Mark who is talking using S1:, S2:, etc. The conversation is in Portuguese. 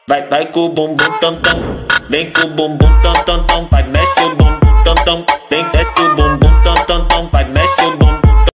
S1: Vai com o bumbum tam tam, vem com o bumbum tam tam tam, vai mexe